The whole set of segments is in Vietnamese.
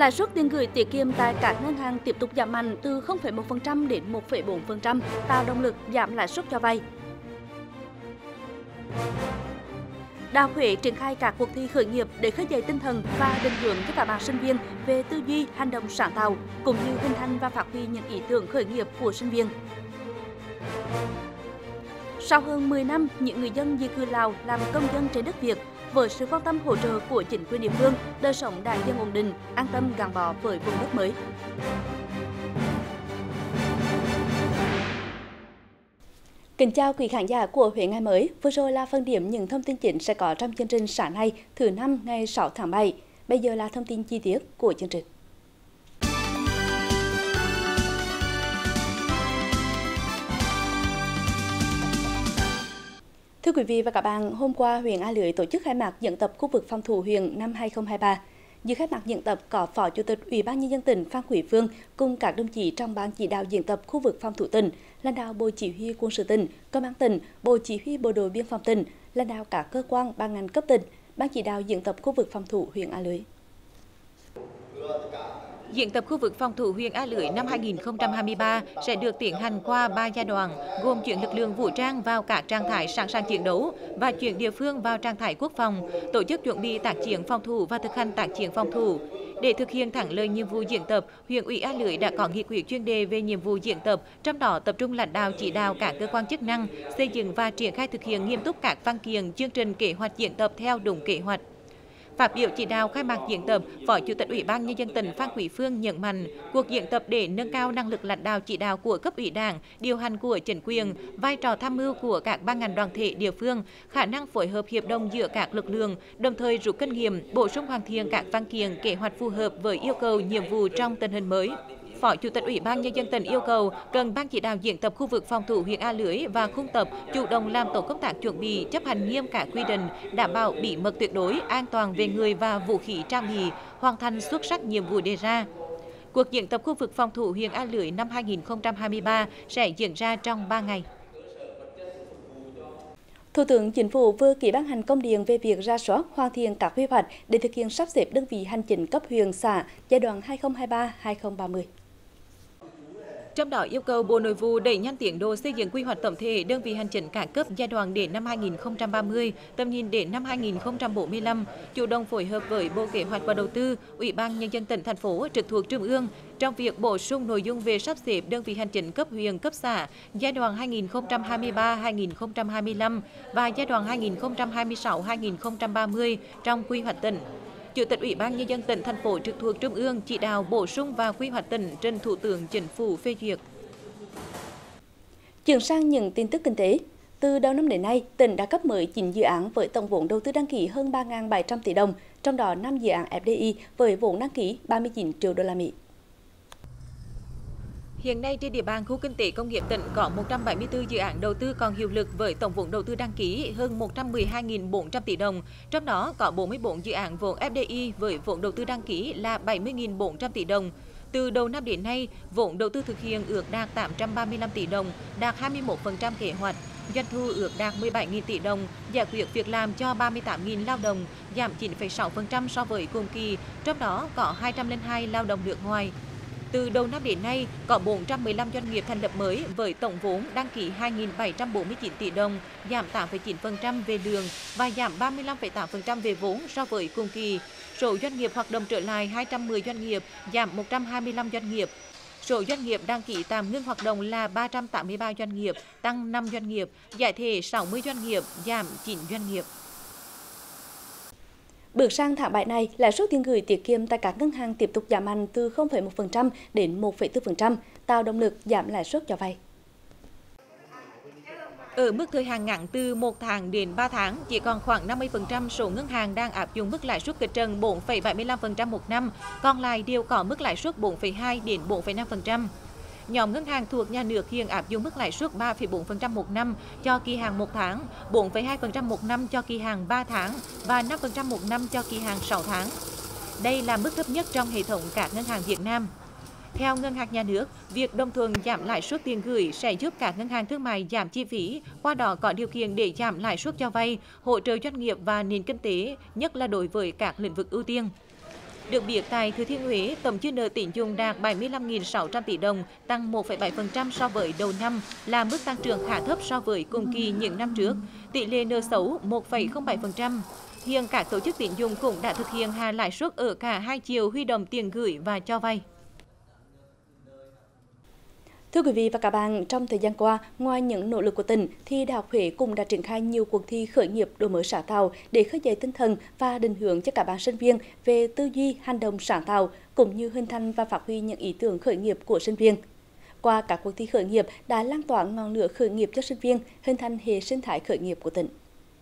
Lãi suất tiền gửi tiết kiệm tại các ngân hàng tiếp tục giảm mạnh từ 0,1% đến 1,4%, tạo động lực giảm lãi suất cho vay. Đại học Huế triển khai các cuộc thi khởi nghiệp để khơi dậy tinh thần và định hướng cho các bạn sinh viên về tư duy, hành động sáng tạo, cũng như hình thành và phát huy những ý tưởng khởi nghiệp của sinh viên. Sau hơn 10 năm, những người dân di cư Lào làm công dân trên đất Việt, với sự quan tâm hỗ trợ của chính quyền địa phương, đời sống đã dần ổn định, an tâm gắn bó với vùng đất mới. Kính chào quý khán giả của Huế ngày mới. Vừa rồi là phần điểm những thông tin chính sẽ có trong chương trình sáng nay, thứ năm ngày 6 tháng 7. Bây giờ là thông tin chi tiết của chương trình. Thưa quý vị và các bạn, hôm qua huyện A Lưới tổ chức khai mạc diễn tập khu vực phòng thủ huyện năm 2023. Dự khai mạc diễn tập có Phó Chủ tịch Ủy ban Nhân dân tỉnh Phan Quý Phương cùng các đồng chí trong ban chỉ đạo diễn tập khu vực phòng thủ tỉnh, lãnh đạo Bộ Chỉ huy Quân sự tỉnh, Công an tỉnh, Bộ Chỉ huy Bộ đội Biên phòng tỉnh, lãnh đạo các cơ quan ban ngành cấp tỉnh, ban chỉ đạo diễn tập khu vực phòng thủ huyện A Lưới. Diễn tập khu vực phòng thủ huyện A Lưới năm 2023 sẽ được tiến hành qua 3 giai đoạn, gồm chuyển lực lượng vũ trang vào các trạng thái sẵn sàng chiến đấu và chuyển địa phương vào trạng thái quốc phòng, tổ chức chuẩn bị tác chiến phòng thủ và thực hành tác chiến phòng thủ. Để thực hiện thắng lợi nhiệm vụ diễn tập, huyện ủy A Lưới đã có nghị quyết chuyên đề về nhiệm vụ diễn tập, trong đó tập trung lãnh đạo chỉ đạo các cơ quan chức năng xây dựng và triển khai thực hiện nghiêm túc các văn kiện, chương trình kế hoạch diễn tập theo đúng kế hoạch. Phát biểu chỉ đạo khai mạc diễn tập, Phó Chủ tịch Ủy ban Nhân dân tỉnh Phan Quý Phương nhấn mạnh, cuộc diễn tập để nâng cao năng lực lãnh đạo chỉ đạo của cấp ủy Đảng, điều hành của chính quyền, vai trò tham mưu của các ban ngành đoàn thể địa phương, khả năng phối hợp hiệp đồng giữa các lực lượng, đồng thời rút kinh nghiệm, bổ sung hoàn thiện các văn kiện, kế hoạch phù hợp với yêu cầu nhiệm vụ trong tình hình mới. Phó Chủ tịch Ủy ban Nhân dân tỉnh yêu cầu cần ban chỉ đạo diễn tập khu vực phòng thủ huyện A Lưới và khung tập chủ động làm tổ công tác chuẩn bị, chấp hành nghiêm các quy định, đảm bảo bí mật tuyệt đối, an toàn về người và vũ khí trang bị, hoàn thành xuất sắc nhiệm vụ đề ra. Cuộc diễn tập khu vực phòng thủ huyện A Lưới năm 2023 sẽ diễn ra trong 3 ngày. Thủ tướng Chính phủ vừa ký ban hành công điện về việc rà soát, hoàn thiện các quy hoạch để thực hiện sắp xếp đơn vị hành chính cấp huyện xã giai đoạn 2023-2030. Trong đó yêu cầu Bộ Nội vụ đẩy nhanh tiến độ xây dựng quy hoạch tổng thể đơn vị hành chính các cấp giai đoạn đến năm 2030, tầm nhìn đến năm 2045, chủ động phối hợp với Bộ Kế hoạch và Đầu tư, Ủy ban Nhân dân tỉnh, thành phố trực thuộc Trung ương trong việc bổ sung nội dung về sắp xếp đơn vị hành chính cấp huyện, cấp xã giai đoạn 2023-2025 và giai đoạn 2026-2030 trong quy hoạch tỉnh. Chủ tịch Ủy ban Nhân dân tỉnh, thành phố trực thuộc Trung ương chỉ đạo bổ sung vào quy hoạch tỉnh trình Thủ tướng Chính phủ phê duyệt. Chuyển sang những tin tức kinh tế. Từ đầu năm đến nay, tỉnh đã cấp mới 9 dự án với tổng vốn đầu tư đăng ký hơn 3.700 tỷ đồng, trong đó 5 dự án FDI với vốn đăng ký 39 triệu đô la Mỹ. Hiện nay trên địa bàn khu kinh tế công nghiệp tỉnh có 174 dự án đầu tư còn hiệu lực với tổng vốn đầu tư đăng ký hơn 112.400 tỷ đồng, trong đó có 44 dự án vốn FDI với vốn đầu tư đăng ký là 70.400 tỷ đồng. Từ đầu năm đến nay, vốn đầu tư thực hiện ước đạt 835 tỷ đồng, đạt 21% kế hoạch, doanh thu ước đạt 17.000 tỷ đồng, giải quyết việc làm cho 38.000 lao động, giảm 9,6% so với cùng kỳ, trong đó có 202 lao động nước ngoài. Từ đầu năm đến nay, có 415 doanh nghiệp thành lập mới với tổng vốn đăng ký 2.749 tỷ đồng, giảm 8,9% về lượng và giảm 35,8% về vốn so với cùng kỳ. Số doanh nghiệp hoạt động trở lại 210 doanh nghiệp, giảm 125 doanh nghiệp. Số doanh nghiệp đăng ký tạm ngưng hoạt động là 383 doanh nghiệp, tăng 5 doanh nghiệp, giải thể 60 doanh nghiệp, giảm 9 doanh nghiệp. Bước sang tháng 7 này, lãi suất tiền gửi tiết kiệm tại các ngân hàng tiếp tục giảm mạnh từ 0,1% đến 1,4%, tạo động lực giảm lãi suất cho vay. Ở mức thời hạn ngắn từ 1 tháng đến 3 tháng, chỉ còn khoảng 50% số ngân hàng đang áp dụng mức lãi suất kịch trần 4,75% một năm, còn lại đều có mức lãi suất 4,2 đến 4,5%. Nhóm ngân hàng thuộc nhà nước hiện áp dụng mức lãi suất 3,4% một năm cho kỳ hạn 1 tháng, 4,2% một năm cho kỳ hạn 3 tháng và 5% một năm cho kỳ hạn 6 tháng. Đây là mức thấp nhất trong hệ thống các ngân hàng Việt Nam. Theo Ngân hàng Nhà nước, việc đồng thuận giảm lãi suất tiền gửi sẽ giúp các ngân hàng thương mại giảm chi phí, qua đó có điều kiện để giảm lãi suất cho vay, hỗ trợ doanh nghiệp và nền kinh tế, nhất là đối với các lĩnh vực ưu tiên. Được biết, tại Thừa Thiên Huế, tổng dư nợ tín dụng đạt 75.600 tỷ đồng, tăng 1,7% so với đầu năm, là mức tăng trưởng khá thấp so với cùng kỳ những năm trước. Tỷ lệ nợ xấu 1,07%. Hiện các tổ chức tín dụng cũng đã thực hiện hạ lãi suất ở cả hai chiều huy động tiền gửi và cho vay. Thưa quý vị và các bạn, trong thời gian qua, ngoài những nỗ lực của tỉnh, thì Đại học Huế cũng đã triển khai nhiều cuộc thi khởi nghiệp đổi mới sáng tạo để khơi dậy tinh thần và định hướng cho các bạn sinh viên về tư duy, hành động sáng tạo, cũng như hình thành và phát huy những ý tưởng khởi nghiệp của sinh viên. Qua các cuộc thi khởi nghiệp đã lan tỏa ngọn lửa khởi nghiệp cho sinh viên, hình thành hệ sinh thái khởi nghiệp của tỉnh.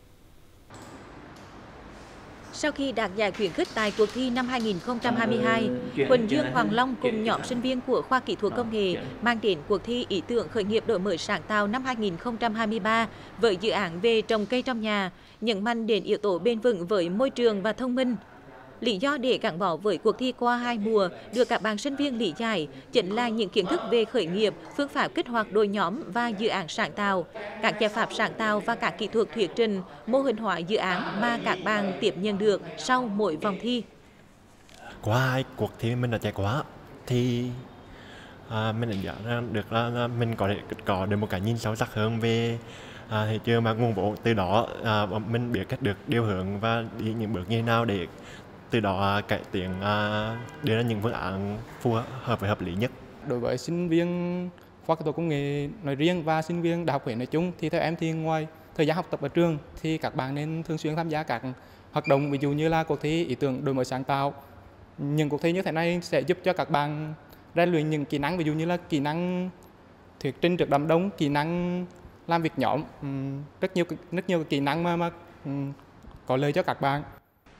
Sau khi đạt giải khuyến khích tại cuộc thi năm 2022, Huỳnh Dương Hoàng Long cùng nhóm sinh viên của khoa kỹ thuật công nghệ mang đến cuộc thi ý tưởng khởi nghiệp đổi mới sáng tạo năm 2023 với dự án về trồng cây trong nhà, nhấn mạnh đến yếu tố bền vững với môi trường và thông minh. Lý do để gắn bó với cuộc thi qua 2 mùa được các bạn sinh viên lý giải chính là những kiến thức về khởi nghiệp, phương pháp kích hoạt đội nhóm và dự án sáng tạo, các giải pháp sáng tạo và các kỹ thuật thuyết trình, mô hình hóa dự án mà các bạn tiếp nhận được sau mỗi vòng thi. Qua 2 cuộc thi mình đã trải qua thì mình đánh giá được là mình có được một cái nhìn sâu sắc hơn về thị trường và nguồn vốn. Từ đó mình biết cách được điều hướng và đi những bước như nào để từ đó cải tiến, đưa ra những phương án phù hợp với hợp lý nhất. Đối với sinh viên khoa kỹ thuật công nghệ nói riêng và sinh viên Đại học Huế nói chung thì theo em thì ngoài thời gian học tập ở trường thì các bạn nên thường xuyên tham gia các hoạt động, ví dụ như là cuộc thi ý tưởng đổi mới sáng tạo. Những cuộc thi như thế này sẽ giúp cho các bạn rèn luyện những kỹ năng, ví dụ như là kỹ năng thuyết trình trước đám đông, kỹ năng làm việc nhóm, rất nhiều kỹ năng mà có lợi cho các bạn.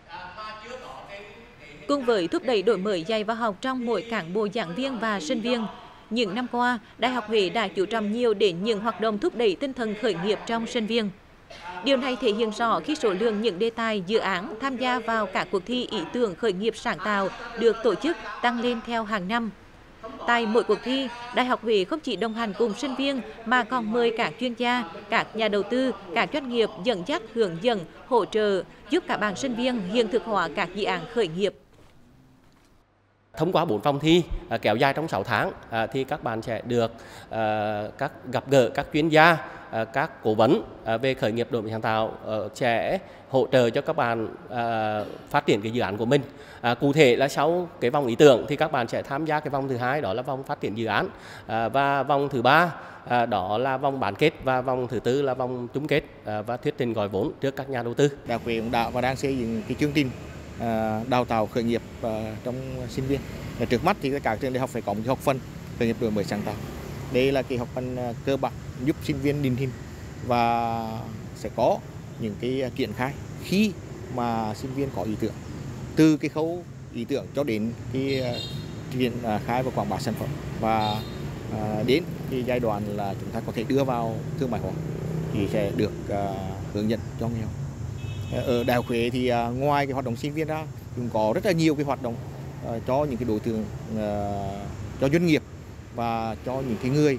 Cùng với thúc đẩy đổi mới dạy và học trong mỗi cán bộ giảng viên và sinh viên, những năm qua, Đại học Huế đã chú trọng nhiều đến những hoạt động thúc đẩy tinh thần khởi nghiệp trong sinh viên. Điều này thể hiện rõ khi số lượng những đề tài, dự án tham gia vào các cuộc thi ý tưởng khởi nghiệp sáng tạo được tổ chức tăng lên theo hàng năm. Tại mỗi cuộc thi, Đại học Huế không chỉ đồng hành cùng sinh viên mà còn mời các chuyên gia, các nhà đầu tư, các doanh nghiệp dẫn dắt, hướng dẫn, hỗ trợ, giúp các bạn sinh viên hiện thực hóa các dự án khởi nghiệp. Thông qua 4 vòng thi kéo dài trong 6 tháng thì các bạn sẽ được gặp gỡ các chuyên gia, các cố vấn về khởi nghiệp đổi mới sáng tạo sẽ hỗ trợ cho các bạn phát triển cái dự án của mình. Cụ thể là sau cái vòng ý tưởng thì các bạn sẽ tham gia cái vòng thứ 2, đó là vòng phát triển dự án, và vòng thứ 3 đó là vòng bán kết, và vòng thứ 4 là vòng chung kết và thuyết trình gọi vốn trước các nhà đầu tư. Đại học Huế cũng đã và đang xây dựng cái chương trình đào tạo khởi nghiệp trong sinh viên. Trước mắt thì các trường đại học phải có một học phần khởi nghiệp đổi mới sáng tạo. Đây là cái học phần cơ bản giúp sinh viên định hình và sẽ có những cái triển khai khi mà sinh viên có ý tưởng, từ cái khâu ý tưởng cho đến cái triển khai và quảng bá sản phẩm, và đến cái giai đoạn là chúng ta có thể đưa vào thương mại hóa thì sẽ được hướng dẫn cho người học. Ở Đại học Huế thì ngoài cái hoạt động sinh viên ra, cũng có rất là nhiều cái hoạt động cho những cái đối tượng, cho doanh nghiệp và cho những cái người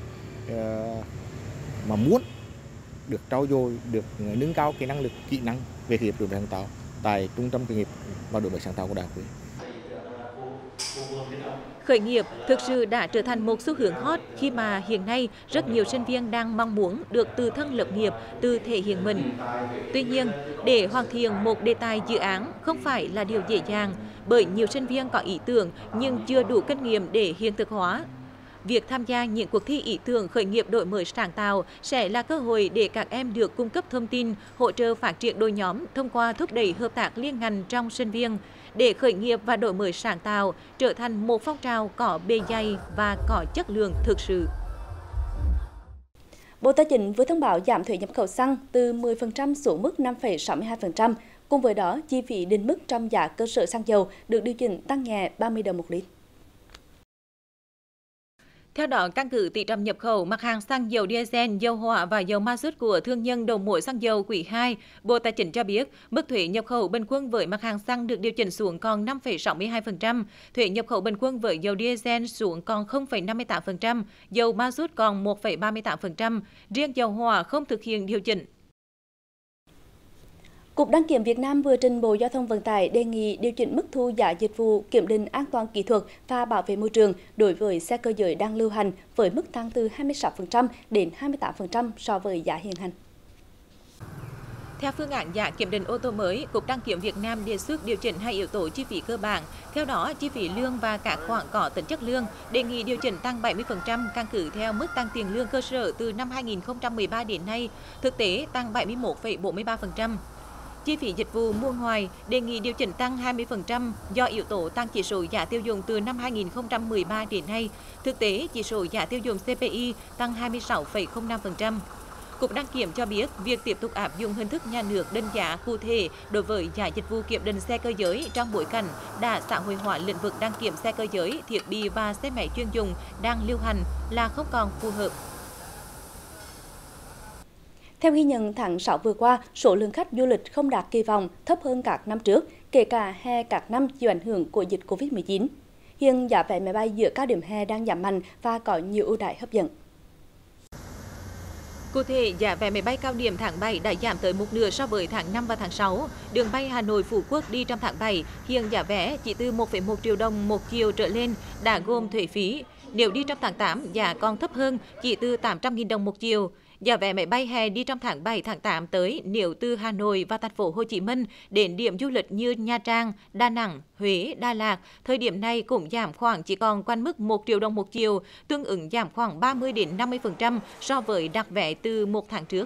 mà muốn được trau dồi, được nâng cao cái năng lực, kỹ năng về khởi nghiệp đổi mới sáng tạo tại Trung tâm khởi nghiệp và đổi mới sáng tạo của Đại học Huế. Khởi nghiệp thực sự đã trở thành một xu hướng hot khi mà hiện nay rất nhiều sinh viên đang mong muốn được tự thân lập nghiệp, tự thể hiện mình. Tuy nhiên, để hoàn thiện một đề tài dự án không phải là điều dễ dàng, bởi nhiều sinh viên có ý tưởng nhưng chưa đủ kinh nghiệm để hiện thực hóa. Việc tham gia những cuộc thi ý tưởng khởi nghiệp đổi mới sáng tạo sẽ là cơ hội để các em được cung cấp thông tin, hỗ trợ phát triển đội nhóm thông qua thúc đẩy hợp tác liên ngành trong sinh viên, để khởi nghiệp và đổi mới sáng tạo trở thành một phong trào có bề dày và có chất lượng thực sự. Bộ Tài chính vừa thông báo giảm thuế nhập khẩu xăng từ 10% xuống mức 5,62%. Cùng với đó, chi phí định mức trong giá cơ sở xăng dầu được điều chỉnh tăng nhẹ 30 đồng một lít. Theo đó, căn cứ tỷ trọng nhập khẩu mặt hàng xăng dầu diesel, dầu hỏa và dầu ma rút của thương nhân đầu mối xăng dầu quý 2, Bộ Tài chính cho biết mức thuế nhập khẩu bình quân với mặt hàng xăng được điều chỉnh xuống còn 5,62%, thuế nhập khẩu bình quân với dầu diesel xuống còn 0,58%, dầu ma rút còn 1,38%, riêng dầu hỏa không thực hiện điều chỉnh. Cục Đăng kiểm Việt Nam vừa trình Bộ Giao thông Vận tải đề nghị điều chỉnh mức thu giá dịch vụ kiểm định an toàn kỹ thuật và bảo vệ môi trường đối với xe cơ giới đang lưu hành với mức tăng từ 26% đến 28% so với giá hiện hành. Theo phương án giá kiểm định ô tô mới, Cục Đăng kiểm Việt Nam đề xuất điều chỉnh hai yếu tố chi phí cơ bản. Theo đó, chi phí lương và các khoản có tính chất lương đề nghị điều chỉnh tăng 70% căn cứ theo mức tăng tiền lương cơ sở từ năm 2013 đến nay, thực tế tăng 71,43%. Chi phí dịch vụ mua ngoài đề nghị điều chỉnh tăng 20% do yếu tố tăng chỉ số giá tiêu dùng từ năm 2013 đến nay, thực tế chỉ số giá tiêu dùng CPI tăng 26,05%. Cục Đăng kiểm cho biết, việc tiếp tục áp dụng hình thức nhà nước định giá cụ thể đối với giá dịch vụ kiểm định xe cơ giới trong bối cảnh đã xã hội hóa lĩnh vực đăng kiểm xe cơ giới, thiết bị và xe máy chuyên dùng đang lưu hành là không còn phù hợp. Theo ghi nhận tháng 6 vừa qua, số lượng khách du lịch không đạt kỳ vọng, thấp hơn các năm trước, kể cả hè các năm chịu ảnh hưởng của dịch Covid-19. Hiện giá vé máy bay giữa cao điểm hè đang giảm mạnh và có nhiều ưu đãi hấp dẫn. Cụ thể, giá vé máy bay cao điểm tháng 7 đã giảm tới một nửa so với tháng 5 và tháng 6. Đường bay Hà Nội Phú Quốc đi trong tháng 7, hiện giá vé chỉ từ 1,1 triệu đồng một chiều trở lên đã gồm thuế phí. Nếu đi trong tháng 8, giá còn thấp hơn, chỉ từ 800.000 đồng một chiều. Giá vé máy bay hè đi trong tháng 7, tháng 8 tới nếu từ Hà Nội và thành phố Hồ Chí Minh đến điểm du lịch như Nha Trang, Đà Nẵng, Huế, Đà Lạt, thời điểm này cũng giảm khoảng chỉ còn quanh mức 1 triệu đồng một chiều, tương ứng giảm khoảng 30 đến 50% so với đặt vé từ một tháng trước.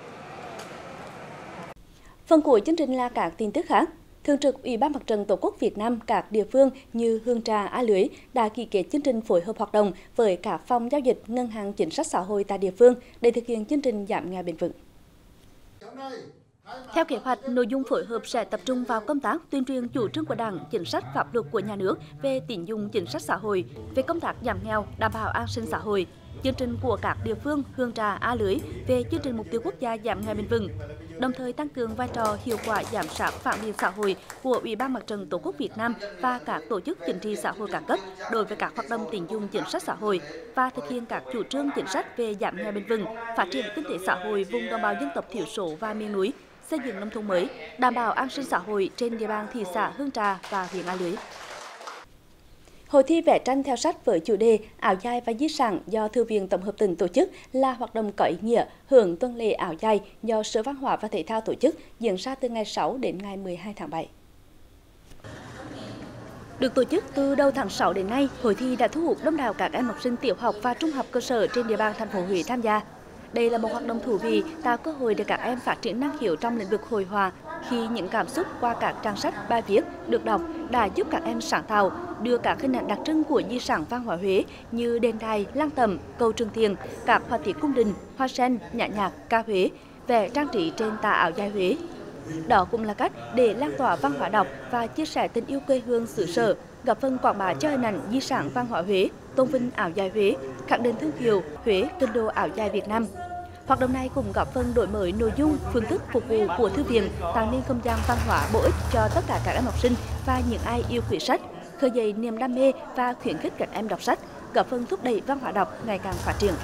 Phần cuối chương trình là các tin tức khác. Thường trực Ủy ban Mặt trận Tổ quốc Việt Nam các địa phương như Hương Trà, A Lưới đã ký kết chương trình phối hợp hoạt động với các phòng giao dịch ngân hàng chính sách xã hội tại địa phương để thực hiện chương trình giảm nghèo bền vững. Theo kế hoạch, nội dung phối hợp sẽ tập trung vào công tác tuyên truyền chủ trương của Đảng, chính sách pháp luật của nhà nước về tín dụng chính sách xã hội, về công tác giảm nghèo, đảm bảo an sinh xã hội. Chương trình của các địa phương Hương Trà, A Lưới về chương trình mục tiêu quốc gia giảm nghèo bền vững, đồng thời tăng cường vai trò hiệu quả giám sát phản biện xã hội của Ủy ban Mặt trận Tổ quốc Việt Nam và các tổ chức chính trị xã hội các cấp đối với các hoạt động tín dụng chính sách xã hội và thực hiện các chủ trương chính sách về giảm nghèo bền vững, phát triển kinh tế xã hội vùng đồng bào dân tộc thiểu số và miền núi, xây dựng nông thôn mới, đảm bảo an sinh xã hội trên địa bàn thị xã Hương Trà và huyện A Lưới. Hội thi vẽ tranh theo sách với chủ đề Áo dài và di sản do Thư viện Tổng hợp tỉnh tổ chức là hoạt động có ý nghĩa hưởng tuần lễ áo dài do Sở Văn hóa và Thể thao tổ chức diễn ra từ ngày 6 đến ngày 12 tháng 7. Được tổ chức từ đầu tháng 6 đến nay, hội thi đã thu hút đông đảo các em học sinh tiểu học và trung học cơ sở trên địa bàn thành phố Huế tham gia. Đây là một hoạt động thú vị, tạo cơ hội để các em phát triển năng khiếu trong lĩnh vực hội họa khi những cảm xúc qua các trang sách, bài viết được đọc đã giúp các em sáng tạo, đưa các hình ảnh đặc trưng của di sản văn hóa Huế như đền đài, lăng tẩm, cầu Trường Tiền, các họa tiết cung đình, hoa sen, nhã nhạc, ca Huế, vẽ trang trí trên tà áo dài Huế. Đó cũng là cách để lan tỏa văn hóa đọc và chia sẻ tình yêu quê hương xứ sở, góp phần quảng bá cho hình ảnh di sản văn hóa Huế, tôn vinh áo dài Huế, khẳng định thương hiệu Huế kinh đô áo dài Việt Nam. Hoạt động này cũng góp phần đổi mới nội dung, phương thức phục vụ của thư viện, tạo nên không gian văn hóa bổ ích cho tất cả các em học sinh và những ai yêu quý sách, khơi dậy niềm đam mê và khuyến khích các em đọc sách, góp phần thúc đẩy văn hóa đọc ngày càng phát triển.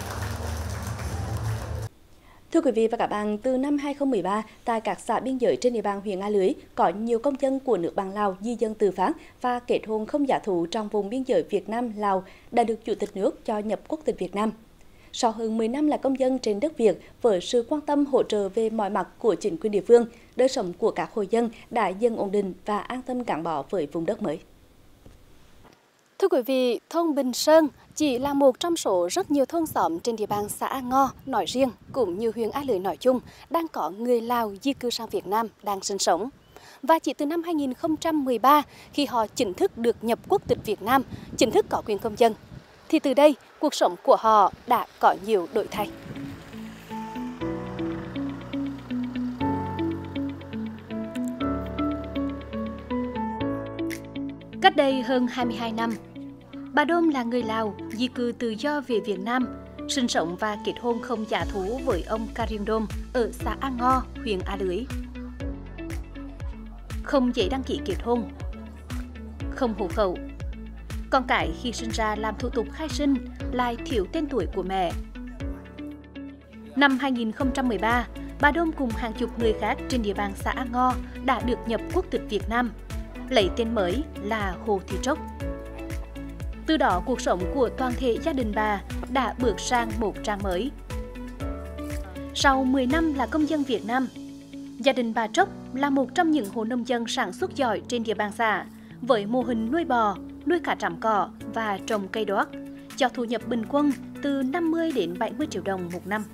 Thưa quý vị và các bạn, từ năm 2013, tại các xã biên giới trên địa bàn huyện A Lưới có nhiều công dân của nước bạn Lào di dân tự phát và kết hôn không giả thú trong vùng biên giới Việt Nam-Lào đã được Chủ tịch nước cho nhập quốc tịch Việt Nam. Sau hơn 10 năm là công dân trên đất Việt, với sự quan tâm hỗ trợ về mọi mặt của chính quyền địa phương, đời sống của các hộ dân đã dần ổn định và an tâm gắn bó với vùng đất mới. Thưa quý vị, thôn Bình Sơn chỉ là một trong số rất nhiều thôn xóm trên địa bàn xã A Ngo nói riêng cũng như huyện A Lưới nói chung đang có người Lào di cư sang Việt Nam đang sinh sống. Và chỉ từ năm 2013 khi họ chính thức được nhập quốc tịch Việt Nam, chính thức có quyền công dân, thì từ đây cuộc sống của họ đã có nhiều đổi thay. Cách đây hơn 22 năm, bà Đôm là người Lào di cư tự do về Việt Nam, sinh sống và kết hôn không giả thú với ông Karim Đôm ở xã A Ngo, huyện A Lưới. Không giấy đăng ký kết hôn, không hộ khẩu. Con cái khi sinh ra làm thủ tục khai sinh lại thiếu tên tuổi của mẹ. Năm 2013, bà Đôn cùng hàng chục người khác trên địa bàn xã An Ngo đã được nhập quốc tịch Việt Nam, lấy tên mới là Hồ Thị Trốc. Từ đó, cuộc sống của toàn thể gia đình bà đã bước sang một trang mới. Sau 10 năm là công dân Việt Nam, gia đình bà Trốc là một trong những hộ nông dân sản xuất giỏi trên địa bàn xã, với mô hình nuôi bò, nuôi cá trắm cỏ và trồng cây đót, cho thu nhập bình quân từ 50 đến 70 triệu đồng một năm.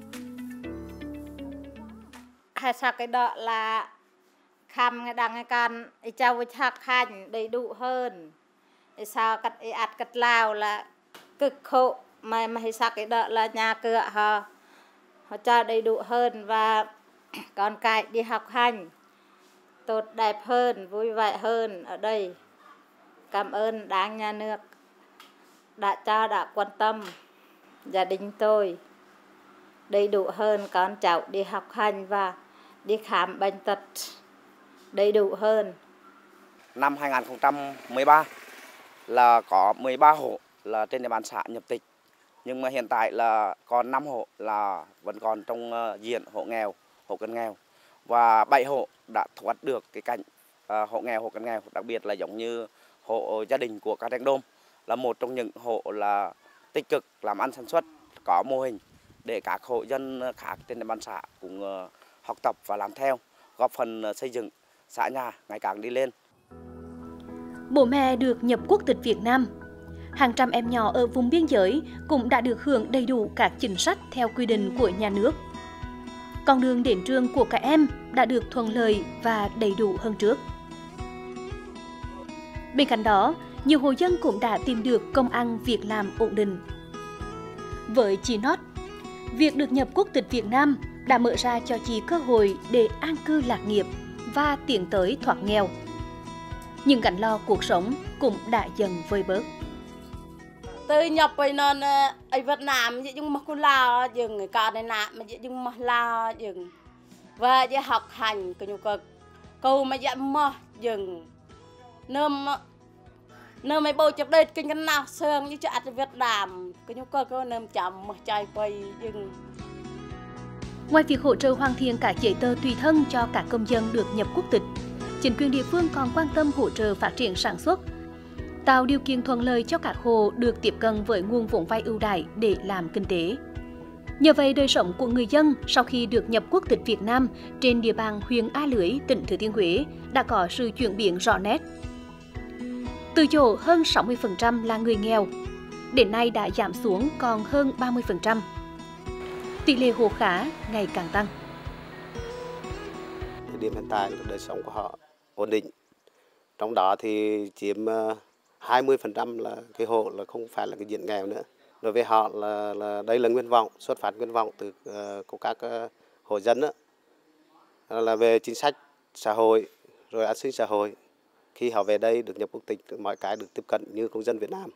Hai sao cái đó là khăm cái đằng cái can trao với chắc hành đầy đủ hơn. Sao cái ạt cái lao là cực khổ mà sao cái đó là nhà cửa họ cho đầy đủ hơn và con cái đi học hành tốt đẹp hơn, vui vẻ hơn ở đây. Cảm ơn Đảng, Nhà nước đã quan tâm gia đình tôi đầy đủ hơn, con cháu đi học hành và đi khám bệnh tật đầy đủ hơn. Năm 2013 là có 13 hộ là trên địa bàn xã nhập tịch, nhưng mà hiện tại là còn 5 hộ là vẫn còn trong diện hộ nghèo, hộ cận nghèo, và 7 hộ đã thoát được cái cảnh hộ nghèo, hộ cận nghèo. Đặc biệt là giống như hộ gia đình của Ca Treng Đôm là một trong những hộ là tích cực làm ăn sản xuất, có mô hình để các hộ dân khác trên địa bàn xã cũng học tập và làm theo, góp phần xây dựng xã nhà ngày càng đi lên. Bố mẹ được nhập quốc tịch Việt Nam. Hàng trăm em nhỏ ở vùng biên giới cũng đã được hưởng đầy đủ các chính sách theo quy định của nhà nước. Con đường đến trường của các em đã được thuận lợi và đầy đủ hơn trước. Bên cạnh đó, nhiều hộ dân cũng đã tìm được công ăn việc làm ổn định. Với chị Nót, việc được nhập quốc tịch Việt Nam đã mở ra cho chị cơ hội để an cư lạc nghiệp và tiến tới thoát nghèo. Những gánh lo cuộc sống cũng đã dần vơi bớt. Từ nhập về non ở Việt Nam vậy nhưng mà cô lao dừng người con này nè mà vậy nhưng mà lao dừng và vậy học hành cái nhu cầu câu mà vậy mà dừng nơi mấy bầu chụp đây kinh cái nào sơn như cho ở Việt Nam cái nhu cầu có nêm chậm mà chạy quay dừng. Ngoài việc hỗ trợ hoàn thiện các giấy tờ tùy thân cho các công dân được nhập quốc tịch, chính quyền địa phương còn quan tâm hỗ trợ phát triển sản xuất, tạo điều kiện thuận lợi cho các hộ được tiếp cận với nguồn vốn vay ưu đãi để làm kinh tế. Nhờ vậy, đời sống của người dân sau khi được nhập quốc tịch Việt Nam trên địa bàn huyện A Lưới, tỉnh Thừa Thiên Huế đã có sự chuyển biến rõ nét. Từ chỗ hơn 60% là người nghèo, đến nay đã giảm xuống còn hơn 30%. Tỷ lệ hộ khá ngày càng tăng. Điểm hiện tại là đời sống của họ ổn định. Trong đó thì chiếm 20% là cái hộ là không phải là cái diện nghèo nữa. Đối với họ là đây là nguyện vọng, xuất phát nguyện vọng từ của các hộ dân đó, là về chính sách xã hội rồi an sinh xã hội. Khi họ về đây được nhập quốc tịch, mọi cái được tiếp cận như công dân Việt Nam.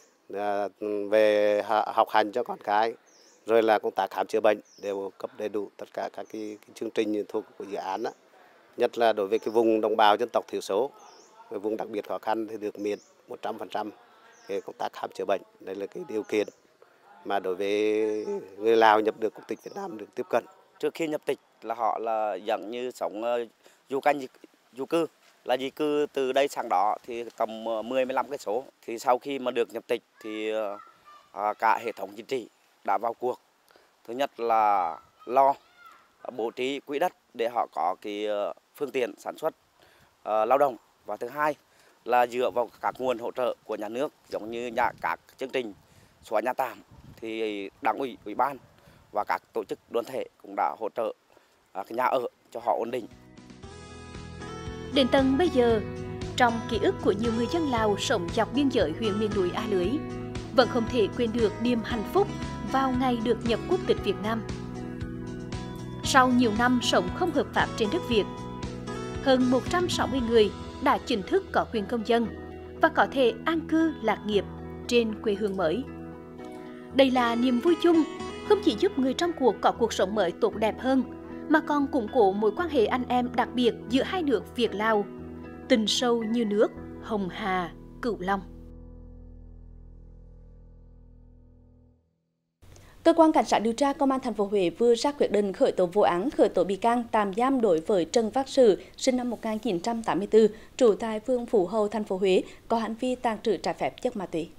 Về học hành cho con cái, rồi là công tác khám chữa bệnh đều cấp đầy đủ tất cả các cái chương trình thuộc của dự án đó. Nhất là đối với cái vùng đồng bào dân tộc thiểu số, vùng đặc biệt khó khăn thì được miễn 100% cái công tác khám chữa bệnh. Đây là cái điều kiện mà đối với người Lào nhập được quốc tịch Việt Nam được tiếp cận. Trước khi nhập tịch là họ là dạng như sống du canh du cư, là di cư từ đây sang đó thì tầm 10-15 cây số. Thì sau khi mà được nhập tịch thì cả hệ thống chính trị đã vào cuộc. Thứ nhất là lo bố trí quỹ đất để họ có cái phương tiện sản xuất lao động, và thứ hai là dựa vào các nguồn hỗ trợ của nhà nước giống như các chương trình xóa nhà tạm thì Đảng ủy, Ủy ban và các tổ chức đoàn thể cũng đã hỗ trợ cái nhà ở cho họ ổn định. Đến tận bây giờ, trong ký ức của nhiều người dân Lào sống dọc biên giới huyện miền núi A Lưới, vẫn không thể quên được niềm hạnh phúc vào ngày được nhập quốc tịch Việt Nam. Sau nhiều năm sống không hợp pháp trên đất Việt, hơn 160 người đã chính thức có quyền công dân và có thể an cư lạc nghiệp trên quê hương mới. Đây là niềm vui chung, không chỉ giúp người trong cuộc có cuộc sống mới tốt đẹp hơn, mà còn củng cố mối quan hệ anh em đặc biệt giữa hai nước Việt-Lào, tình sâu như nước Hồng Hà, Cửu Long. Cơ quan cảnh sát điều tra Công an thành phố Huế vừa ra quyết định khởi tố vụ án, khởi tố bị can, tạm giam đối với Trần Văn Sử, sinh năm 1984, trú tại phường Phú Hậu, thành phố Huế, có hành vi tàng trữ trái phép chất ma túy.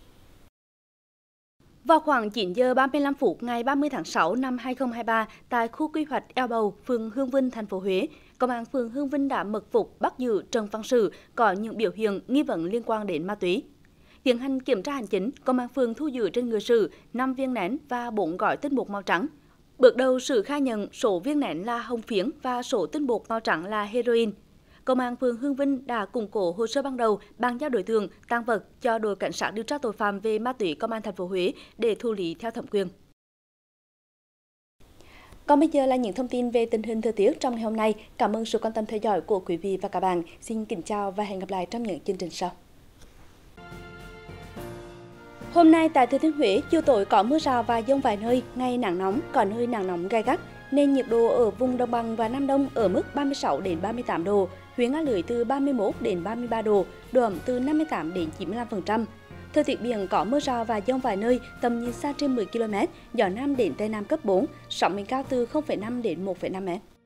Vào khoảng 9 giờ 35 phút ngày 30 tháng 6 năm 2023, tại khu quy hoạch Eo Bầu, phường Hương Vinh, thành phố Huế, Công an phường Hương Vinh đã mật phục bắt giữ Trần Văn Sử có những biểu hiện nghi vấn liên quan đến ma túy. Tiến hành kiểm tra hành chính, Công an phường thu giữ trên người Sử 5 viên nén và 4 gói tinh bột màu trắng. Bước đầu, Sử khai nhận số viên nén là hồng phiến và số tinh bột màu trắng là heroin. Công an phường Hương Vinh đã củng cố hồ sơ ban đầu, bàn giao đối tượng, tang vật cho đội cảnh sát điều tra tội phạm về ma túy Công an thành phố Huế để thụ lý theo thẩm quyền. Còn bây giờ là những thông tin về tình hình thời tiết trong ngày hôm nay. Cảm ơn sự quan tâm theo dõi của quý vị và các bạn. Xin kính chào và hẹn gặp lại trong những chương trình sau. Hôm nay tại Thừa Thiên Huế, chiều tối có mưa rào và dông vài nơi, ngày nắng nóng, có nơi nắng nóng gay gắt, nên nhiệt độ ở vùng Đồng bằng và Nam Đông ở mức 36 đến 38 độ, huyện A Lưới từ 31 đến 33 độ, độ ẩm từ 58 đến 95%. Thời tiết biển có mưa rào và dông vài nơi, tầm nhìn xa trên 10 km, gió Nam đến Tây Nam cấp 4, sóng biển cao từ 0,5 đến 1,5 m.